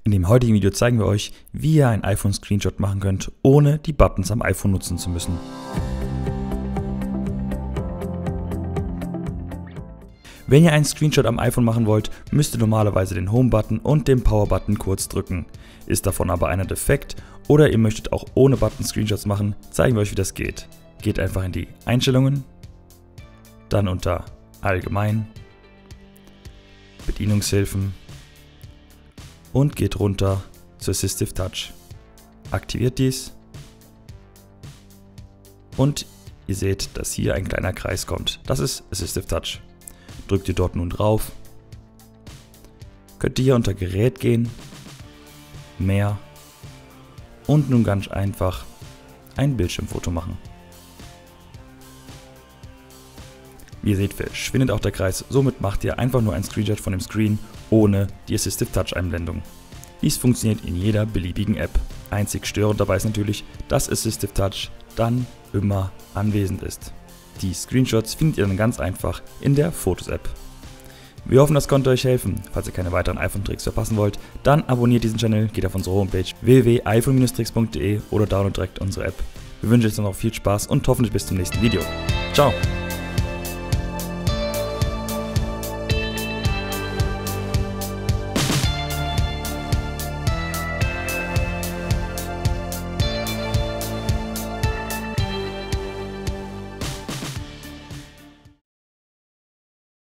In dem heutigen Video zeigen wir euch, wie ihr einen iPhone-Screenshot machen könnt, ohne die Buttons am iPhone nutzen zu müssen. Wenn ihr einen Screenshot am iPhone machen wollt, müsst ihr normalerweise den Home-Button und den Power-Button kurz drücken. Ist davon aber einer defekt oder ihr möchtet auch ohne Button Screenshots machen, zeigen wir euch, wie das geht. Geht einfach in die Einstellungen, dann unter Allgemein, Bedienungshilfen und geht runter zu Assistive Touch. Aktiviert dies und ihr seht, dass hier ein kleiner Kreis kommt. Das ist Assistive Touch. Drückt ihr dort nun drauf, könnt ihr hier unter Gerät gehen, mehr und nun ganz einfach ein Bildschirmfoto machen. Wie ihr seht, verschwindet auch der Kreis, somit macht ihr einfach nur einen Screenshot von dem Screen ohne die Assistive Touch Einblendung. Dies funktioniert in jeder beliebigen App. Einzig störend dabei ist natürlich, dass Assistive Touch dann immer anwesend ist. Die Screenshots findet ihr dann ganz einfach in der Fotos-App. Wir hoffen, das konnte euch helfen. Falls ihr keine weiteren iPhone-Tricks verpassen wollt, dann abonniert diesen Channel, geht auf unsere Homepage www.iphone-tricks.de oder downloadet direkt unsere App. Wir wünschen euch noch viel Spaß und hoffentlich bis zum nächsten Video. Ciao!